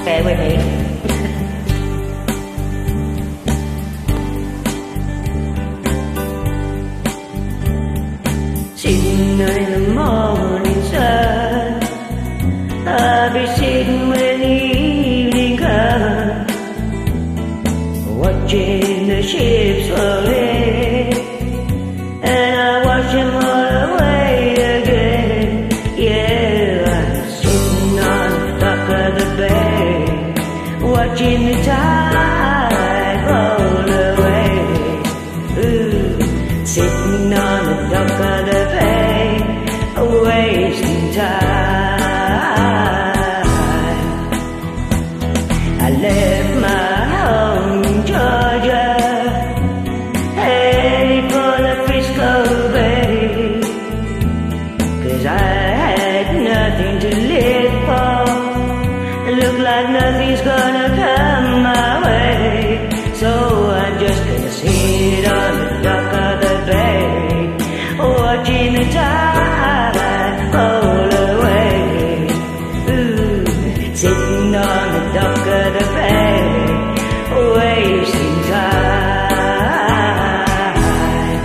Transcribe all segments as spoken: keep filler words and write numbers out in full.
Bear with me. Sitting in the morning sun, I'll be sitting when the evening comes, watching the ships roll in, and I watch them all away again. Yeah, I'm sitting on the dock of the bay, watching the tide roll away. Ooh, sitting on the dock of the bay, wasting time. I left my home in Georgia, headed for the Frisco Bay, 'cause I had nothing to live for. Look like nothing's gonna come my way, so I'm just gonna sit on the dock of the bay, watching the tide roll away. Ooh, sitting on the dock of the bay, wasting time.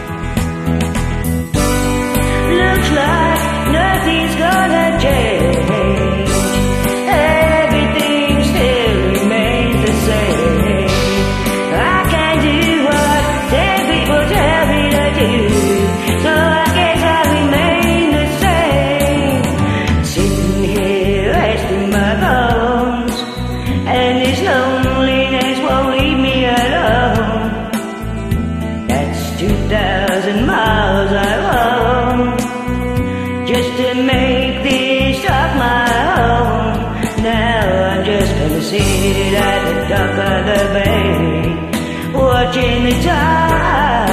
Looks like nothing's gonna change, everything still remains the same. I can't do what ten people tell me to do, so I guess I remain the same. Sitting here resting my bones, and this loneliness won't leave me alone. That's two thousand miles I roam, just to make this dock my home. Now I'm just gonna sit at the dock of the bay, watching the tide